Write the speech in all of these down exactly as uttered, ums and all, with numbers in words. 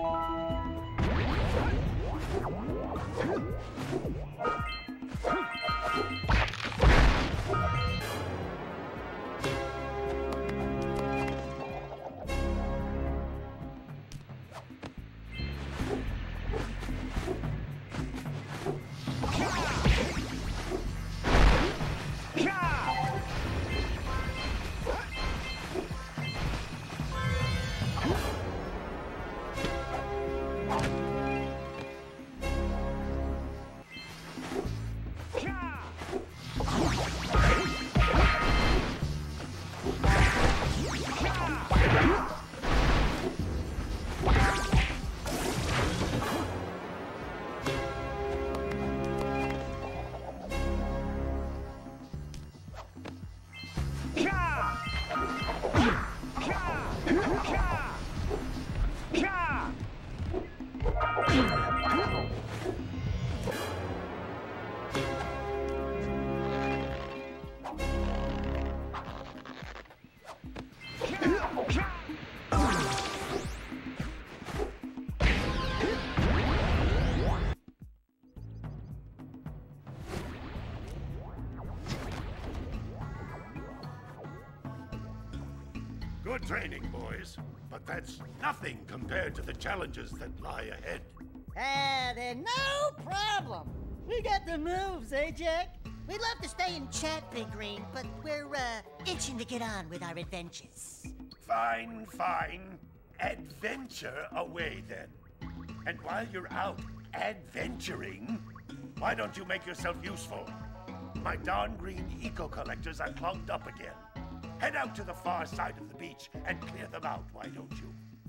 Good training, boys, but that's nothing compared to the challenges that lie ahead. Ah, then no problem. We got the moves, eh, Jack? We'd love to stay and chat, Big Green, but we're, uh, itching to get on with our adventures. Fine, fine. Adventure away, then. And while you're out adventuring, why don't you make yourself useful? My darn green eco-collectors are clogged up again. Head out to the far side of the beach and clear them out, why don't you?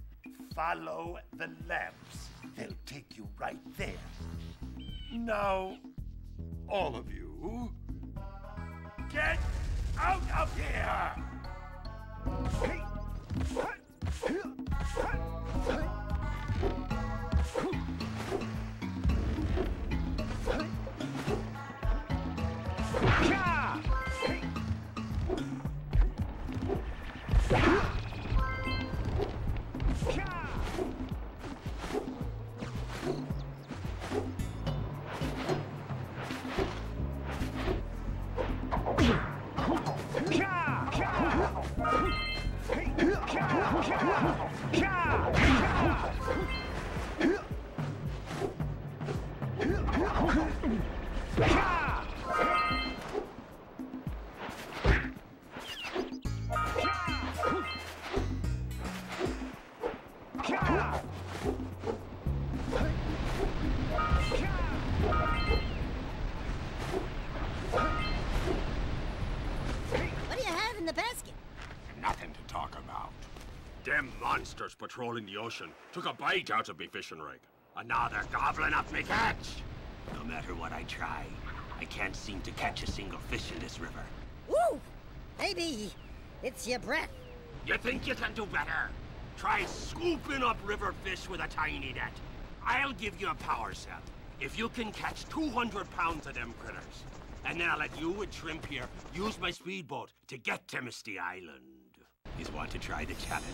Follow the lamps. They'll take you right there. Now, all of you, get out of here! Them monsters patrolling the ocean took a bite out of me fishing rig. And now they're gobbling up me catch. No matter what I try, I can't seem to catch a single fish in this river. Woo! Maybe it's your breath. You think you can do better? Try scooping up river fish with a tiny net. I'll give you a power cell if you can catch two hundred pounds of them critters. And then I'll let you and Shrimp here use my speedboat to get to Misty Island. You want to try the challenge?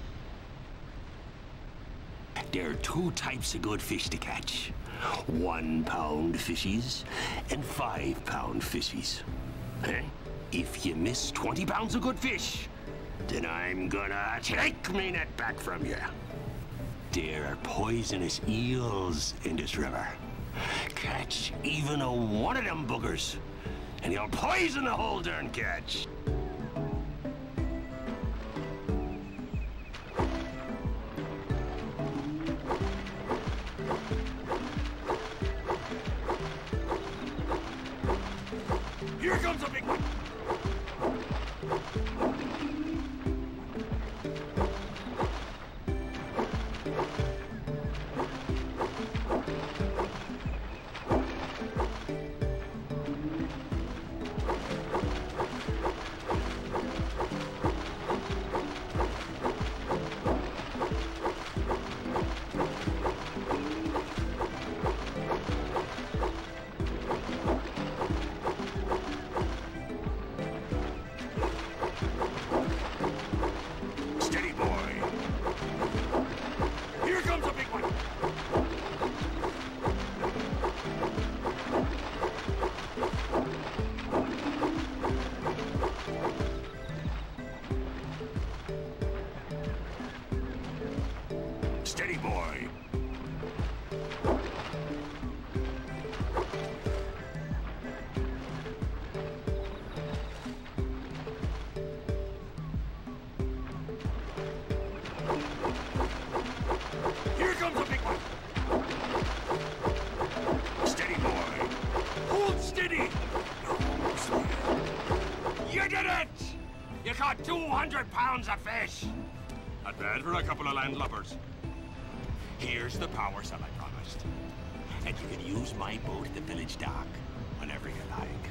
There are two types of good fish to catch. One pound fishies and five pound fishies. If you miss twenty pounds of good fish, then I'm gonna take me net back from you. There are poisonous eels in this river. Catch even a one of them boogers, and you'll poison the whole darn catch. Here comes a big one! You did it! You caught two hundred pounds of fish! Not bad for a couple of landlubbers. Here's the power cell I promised. And you can use my boat at the village dock whenever you like.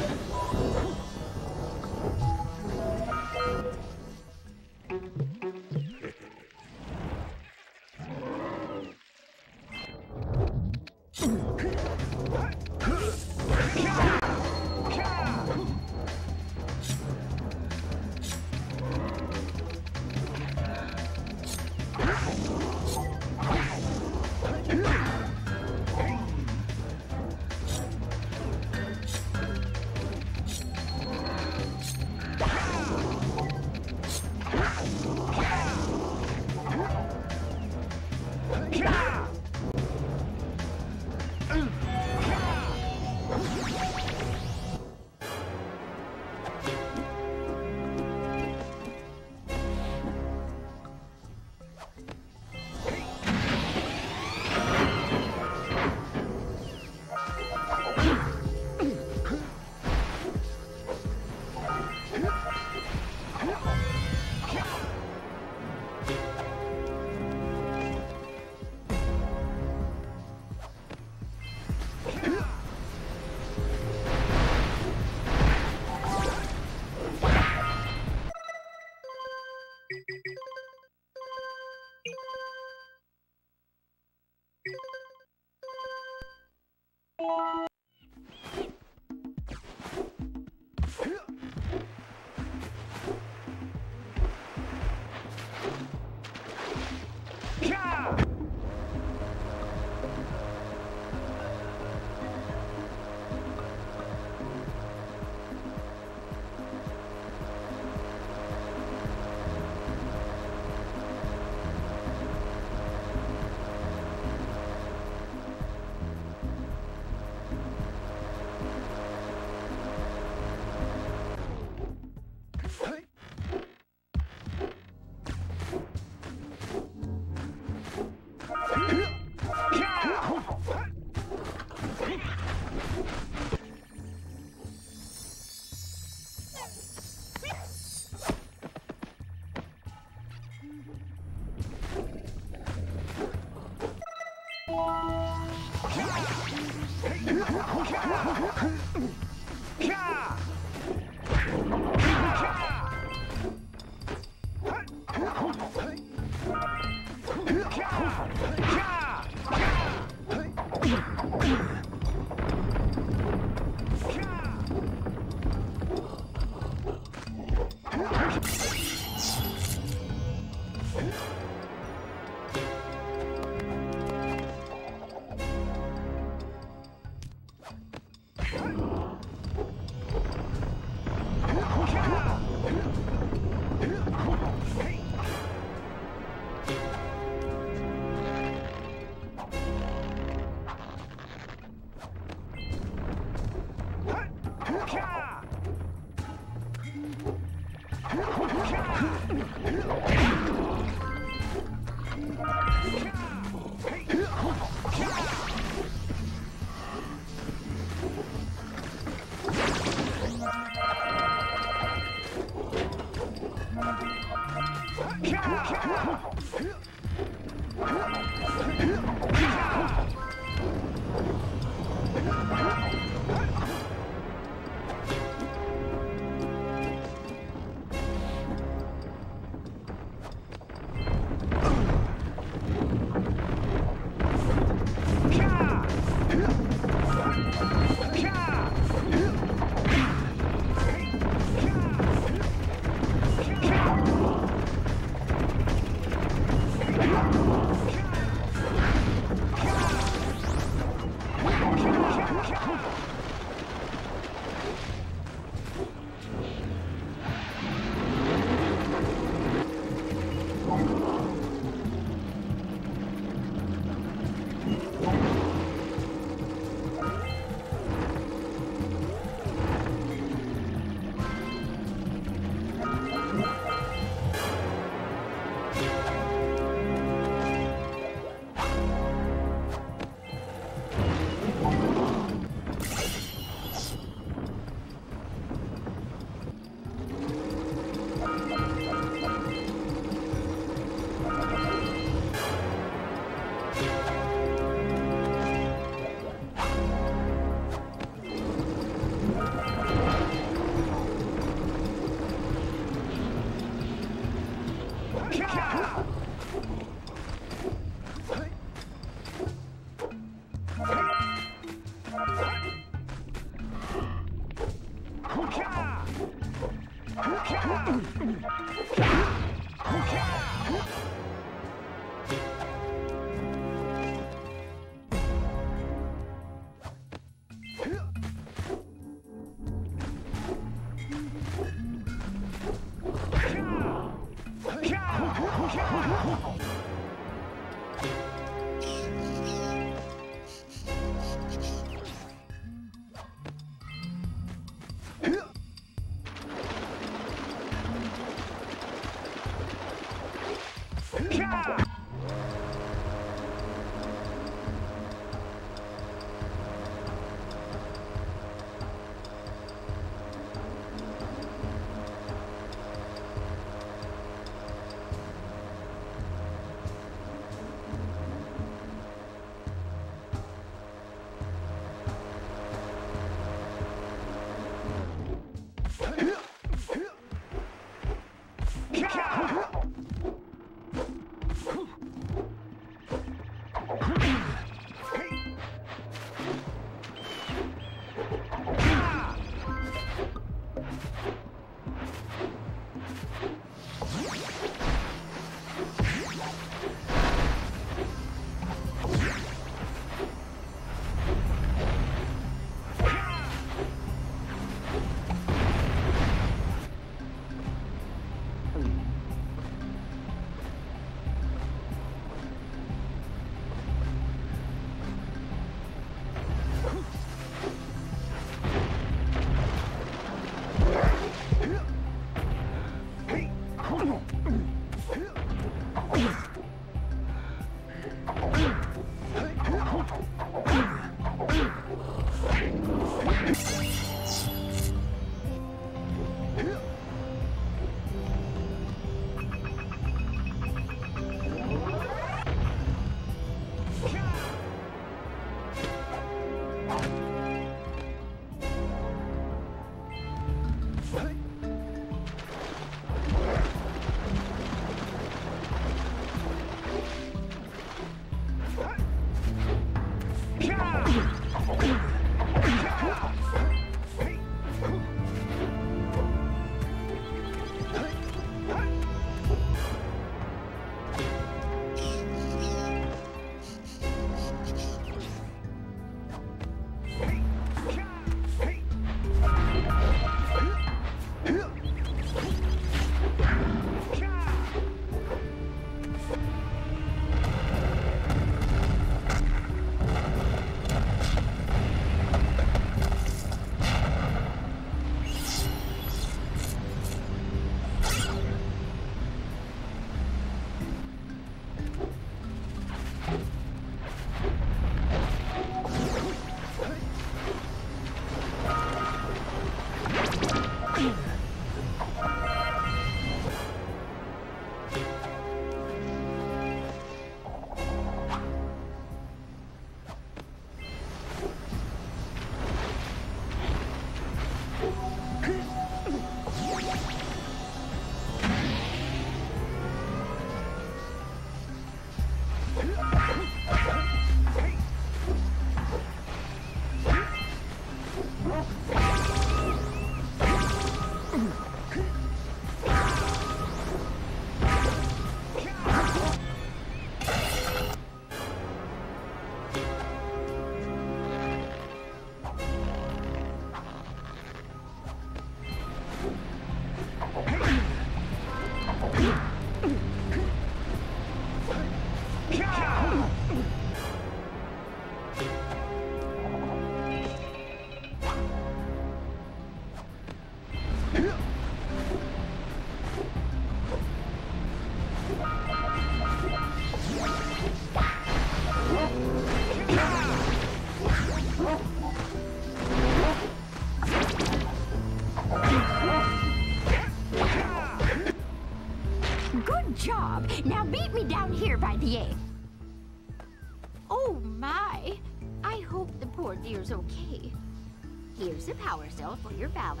Good job. Now meet me down here by the egg. Oh, my. I hope the poor dear's okay. Here's a power cell for your valor.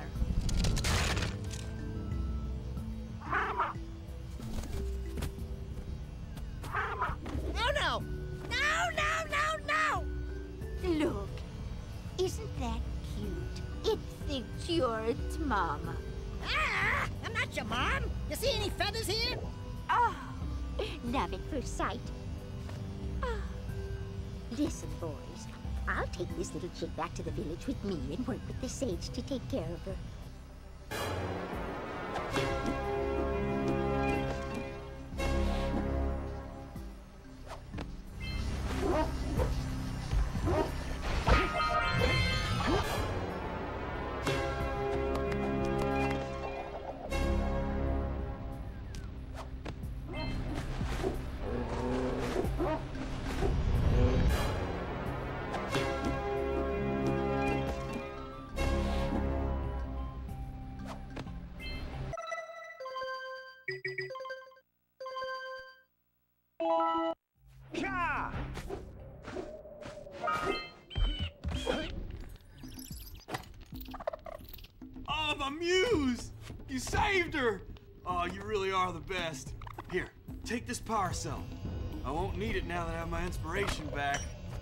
Oh, no! No, no, no, no! Look, isn't that cute? It thinks you're its mama. Ah! I'm not your mom! You see any feathers here? Oh, love at first sight. Oh. Listen, boys. I'll take this little chick back to the village with me and work with the sage to take care of her. Oh, my muse! You saved her! Oh, you really are the best. Here, take this power cell. I won't need it now that I have my inspiration back.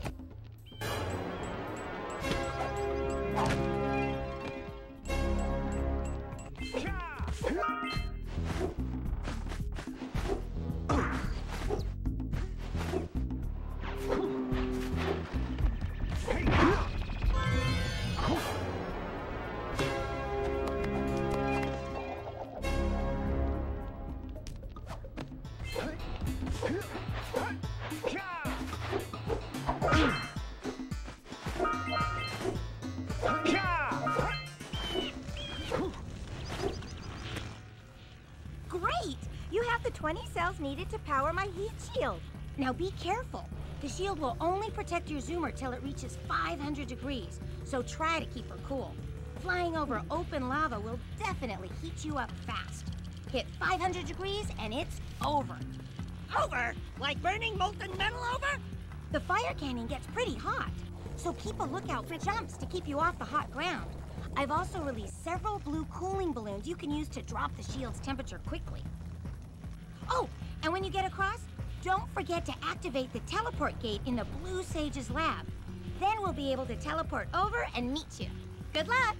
Great! You have the twenty cells needed to power my heat shield. Now be careful. The shield will only protect your zoomer till it reaches five hundred degrees, so try to keep her cool. Flying over open lava will definitely heat you up fast. Hit five hundred degrees and it's over. Over? Like burning molten metal over? The fire canyon gets pretty hot, so keep a lookout for jumps to keep you off the hot ground. I've also released several blue cooling balloons you can use to drop the shield's temperature quickly. Oh, and when you get across, don't forget to activate the teleport gate in the Blue Sage's lab. Then we'll be able to teleport over and meet you. Good luck!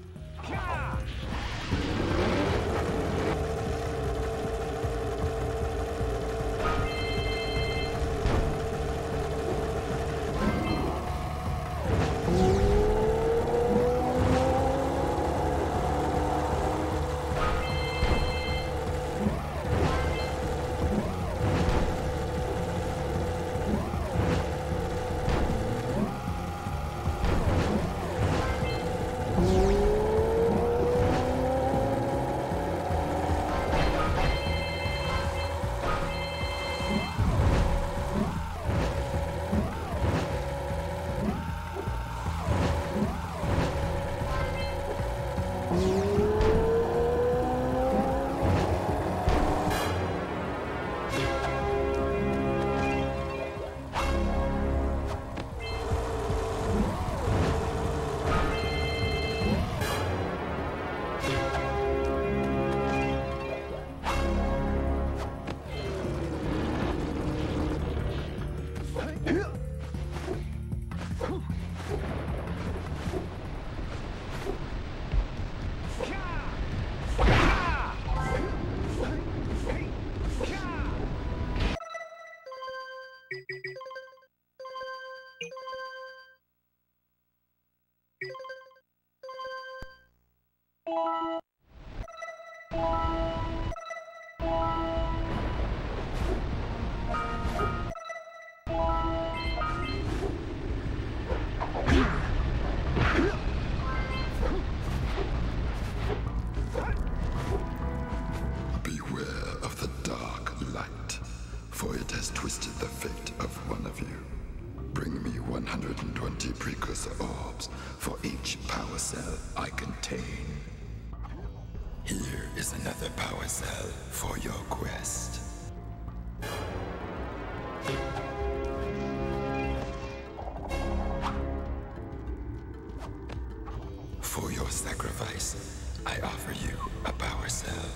one hundred twenty precursor orbs for each power cell I contain. Here is another power cell for your quest. For your sacrifice, I offer you a power cell.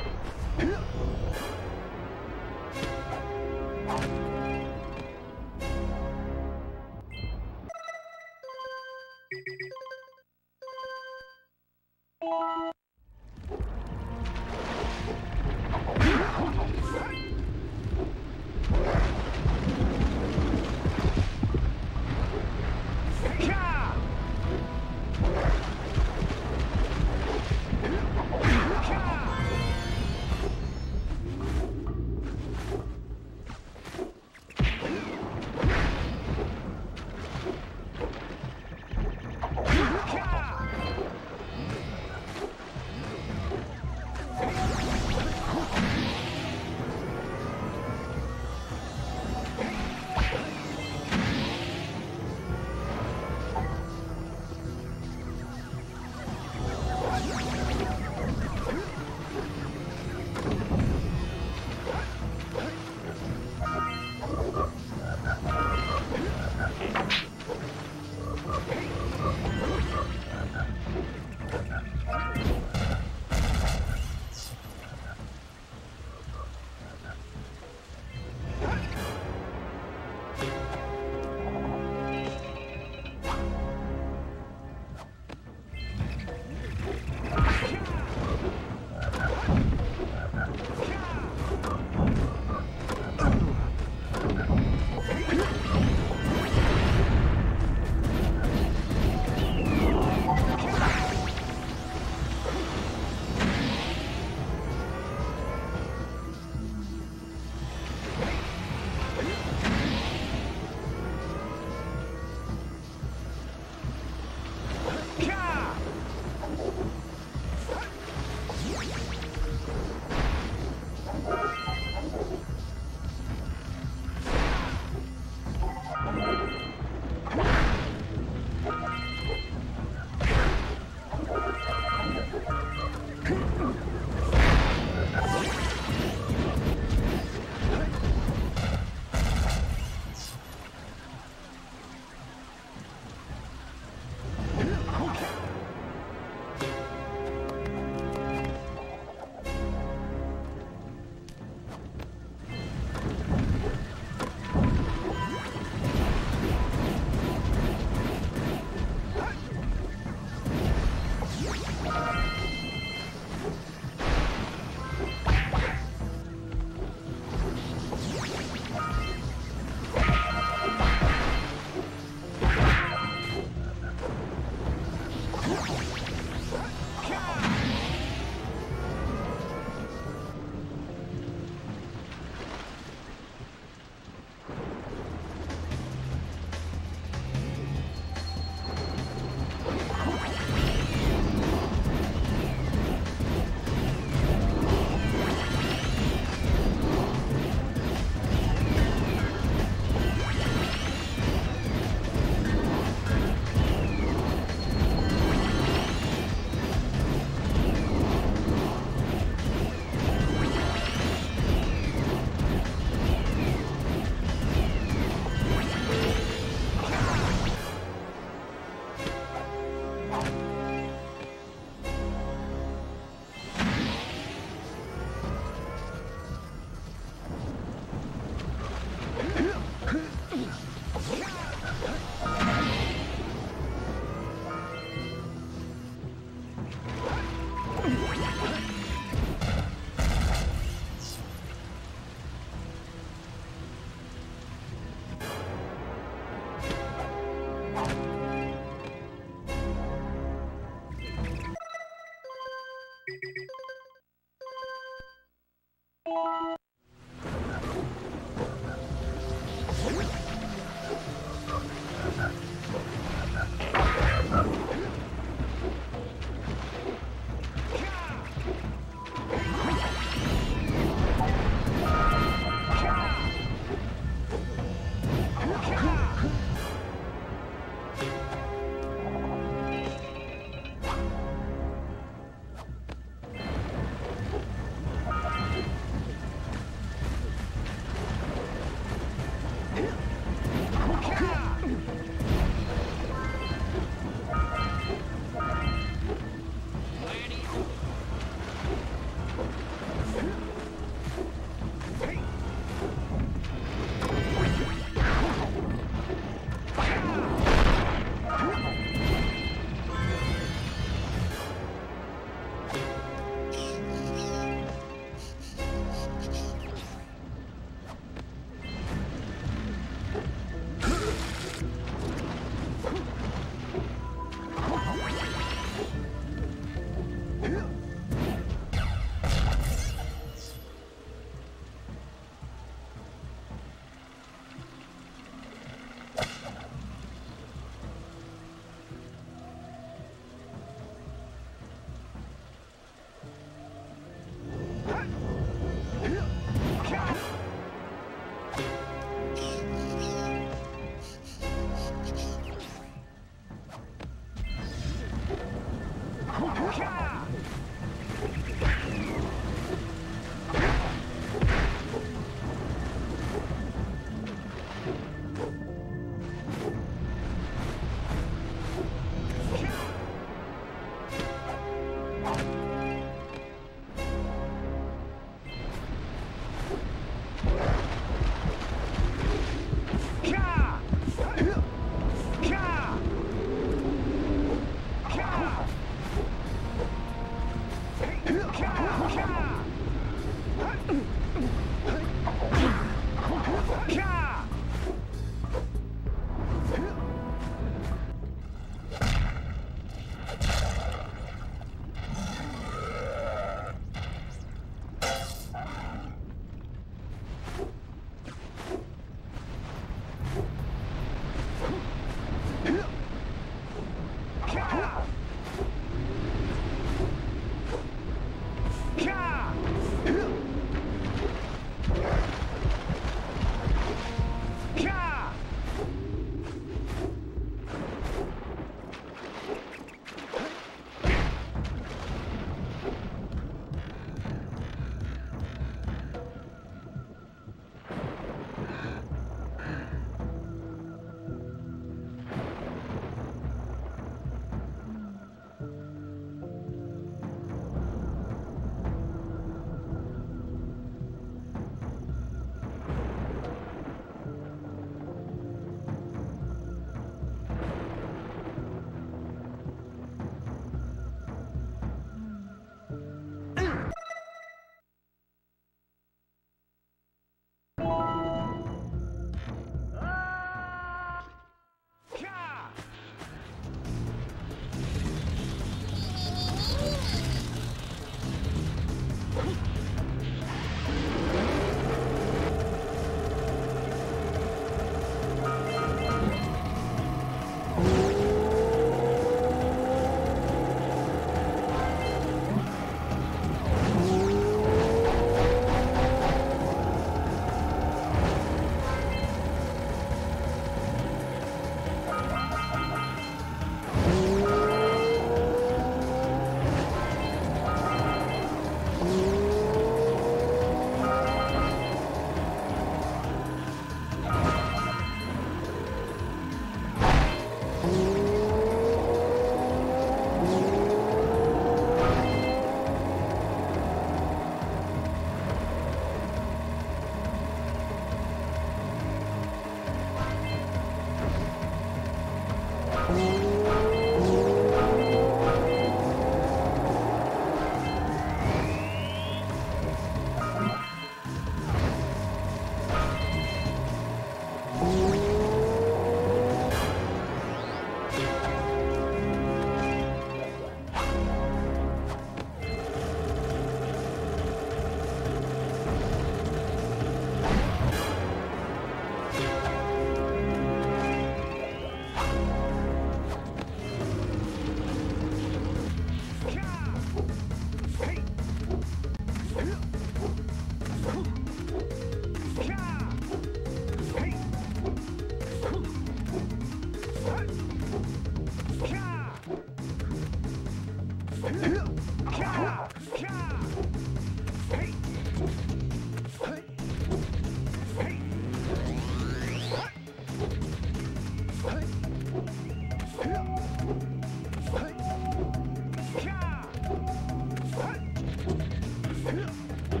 Hey!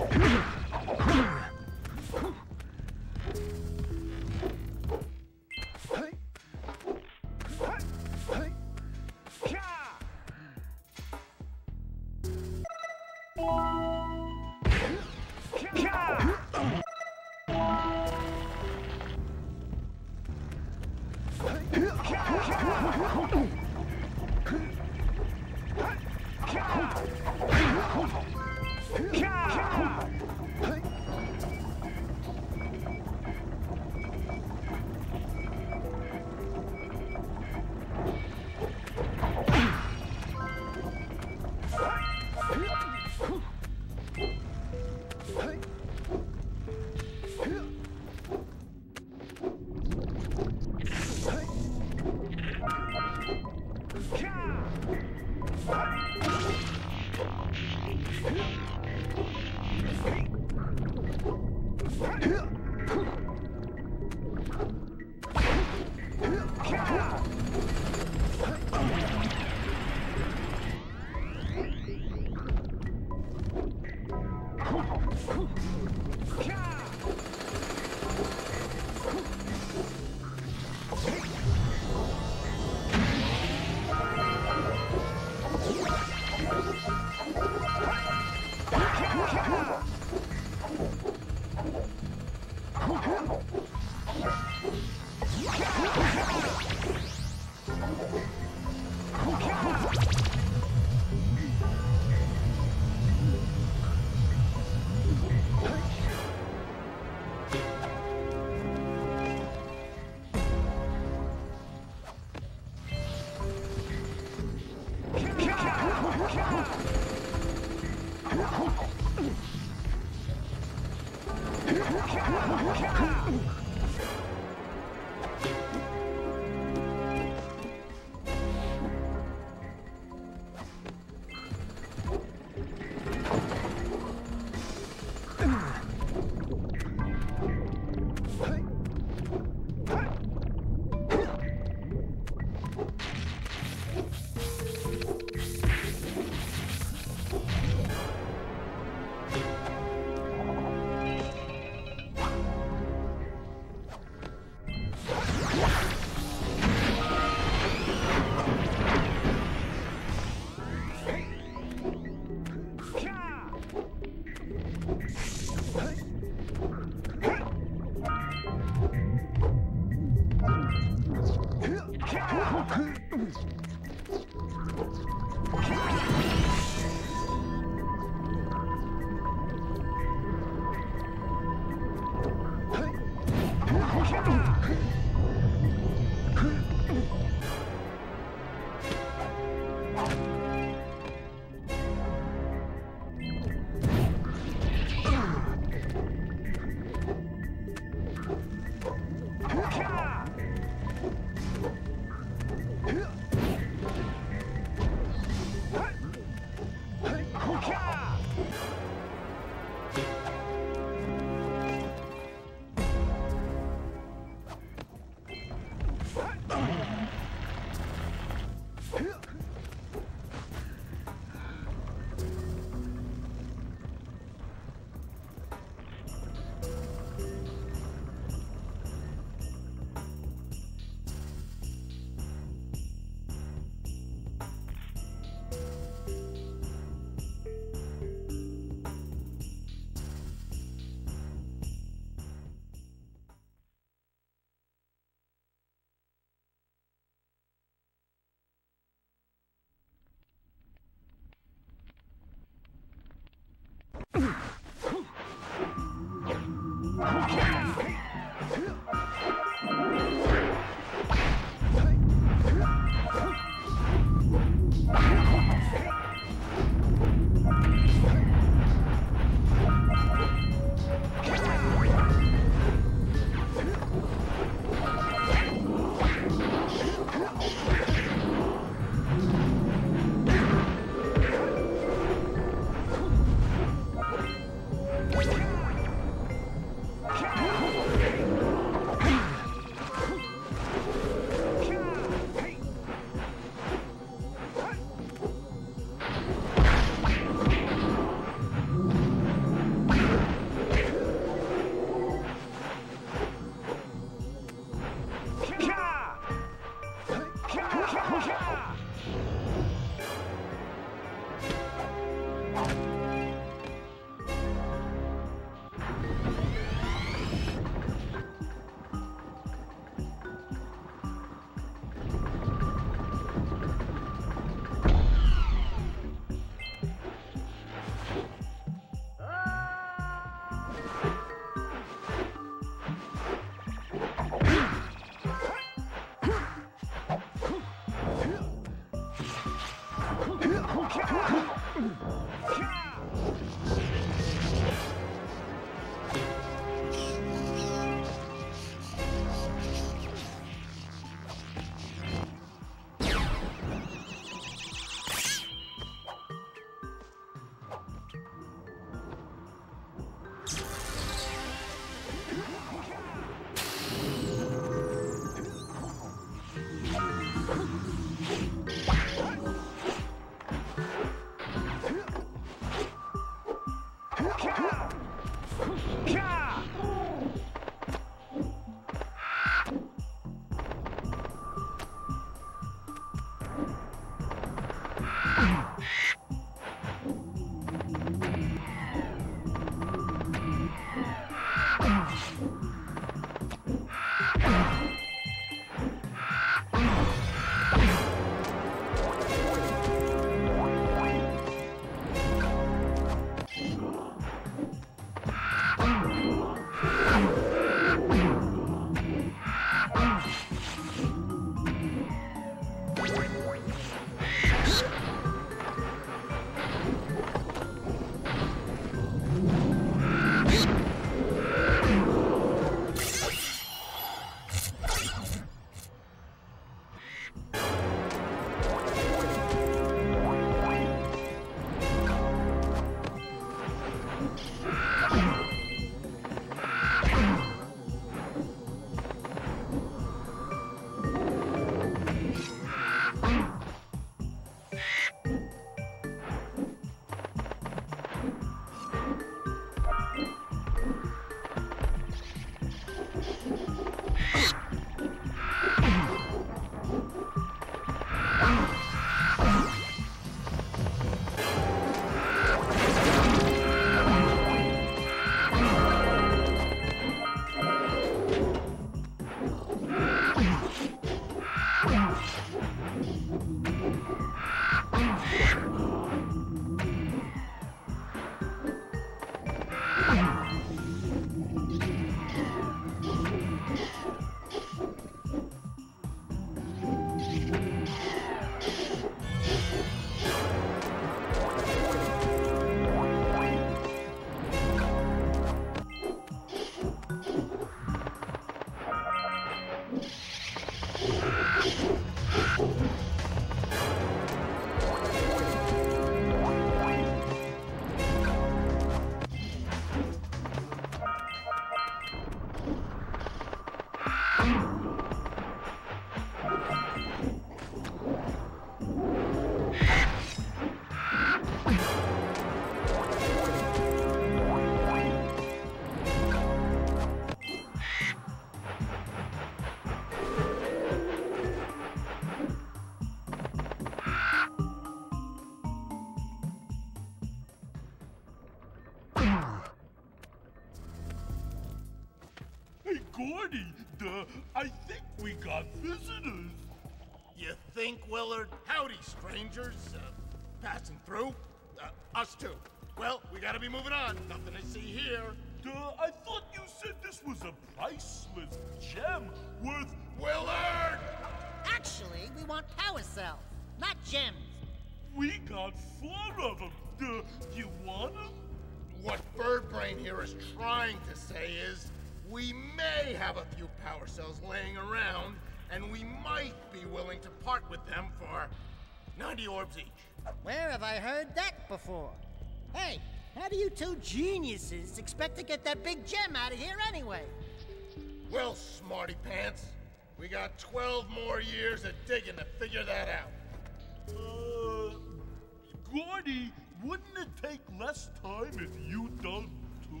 Hey, Gordy, duh, I think we got visitors. You think, Willard? Howdy, strangers. Uh, passing through? Uh, us too. Well, we gotta be moving on. Nothing to see here. Duh, I thought you said this was a priceless gem worth... Willard! Actually, we want power cells, not gems. We got four of them. Duh, you want them? What Birdbrain here is trying to say is, we may have a few power cells laying around, and we might be willing to part with them for ninety orbs each. Where have I heard that before? Hey, how do you two geniuses expect to get that big gem out of here anyway? Well, smarty pants, we got twelve more years of digging to figure that out. Uh, Gordy, wouldn't it take less time if you dug too?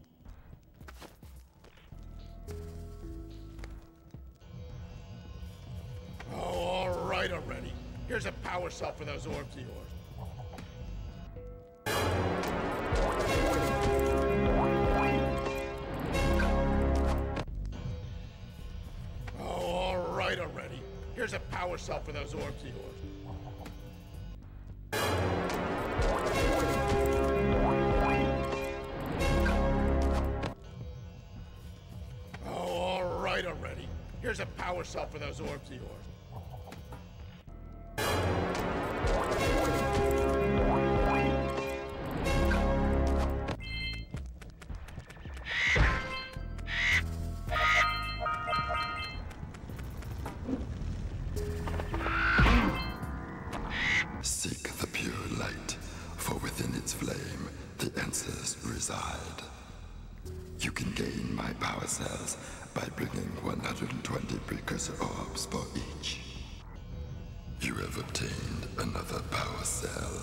Oh, all right already. Here's a power cell for those orbs of yours. Oh, all right already. Here's a power cell for those orbs of yours. Oh, all right already. Here's a power cell for those orbs of yours. Seek the pure light, for within its flame, the answers reside. You can gain my power cells by bringing one hundred twenty precursor orbs for each. You have obtained another power cell.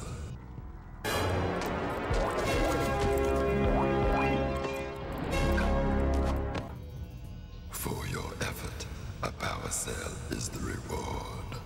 For your effort, a power cell is the reward.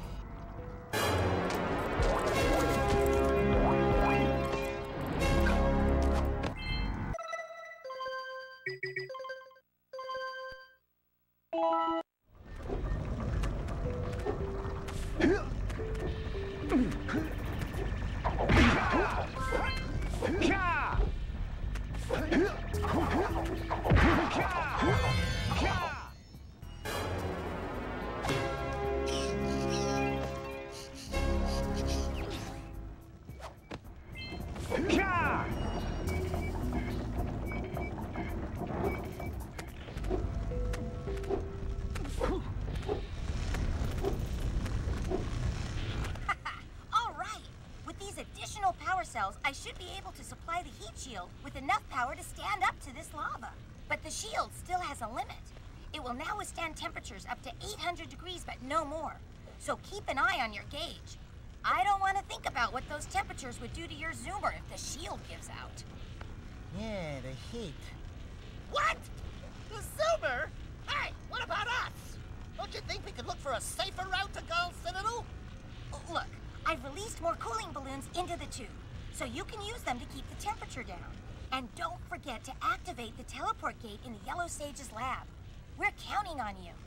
I should be able to supply the heat shield with enough power to stand up to this lava. But the shield still has a limit. It will now withstand temperatures up to eight hundred degrees, but no more. So keep an eye on your gauge. I don't want to think about what those temperatures would do to your zoomer if the shield gives out. Yeah, the heat. What? The Zoomer? Hey, what about us? Don't you think we could look for a safer route to Gull Citadel? Look, I've released more cooling balloons into the tube, so you can use them to keep the temperature down. And don't forget to activate the teleport gate in the Yellow Sage's lab. We're counting on you.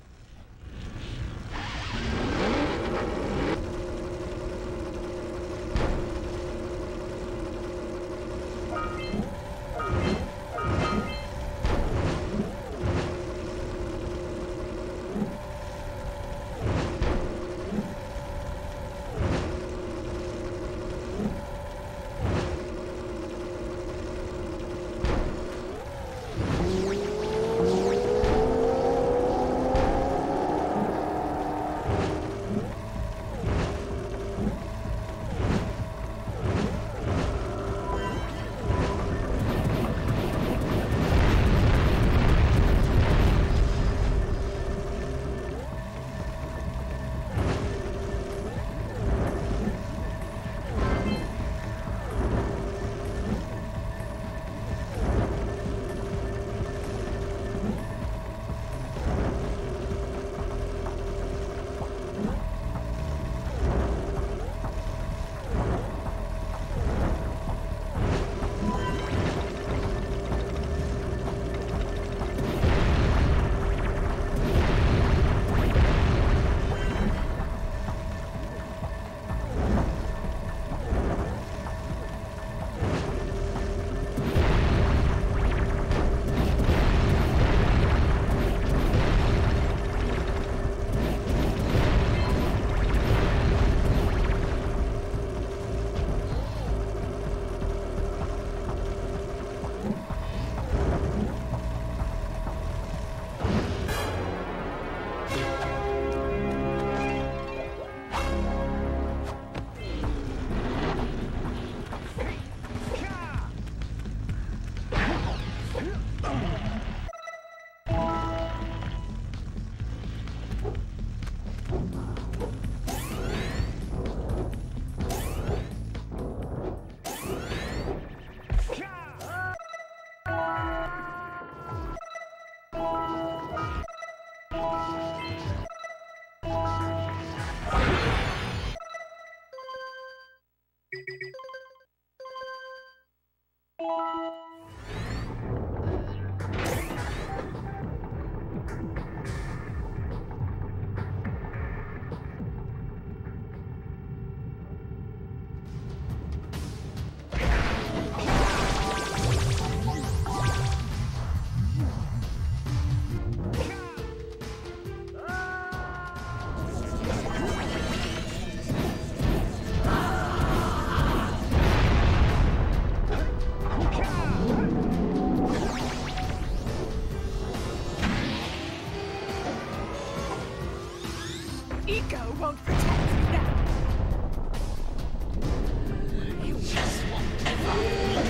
ego won't protect you now. You just won't give up.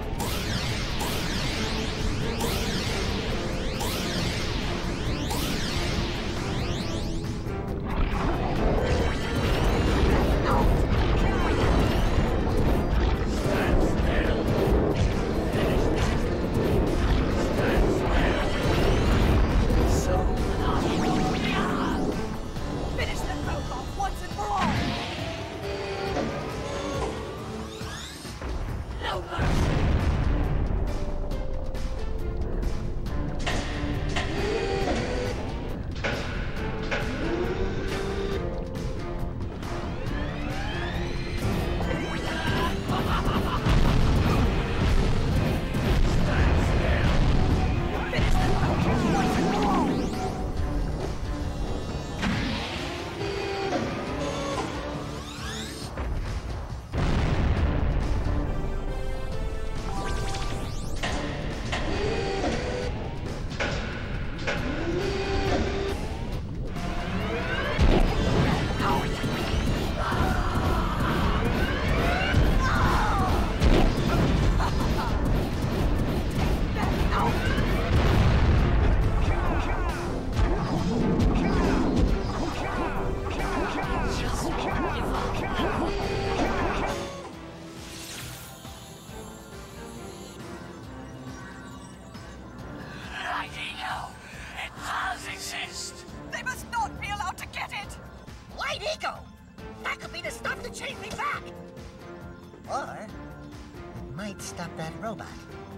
They must not be allowed to get it! Light ego! That could be the stuff to change me back! Or, it might stop that robot.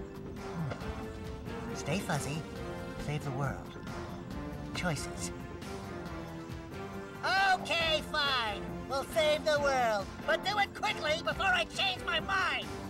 Hmm. Stay fuzzy, save the world. Choices. Okay, fine. We'll save the world. But do it quickly before I change my mind!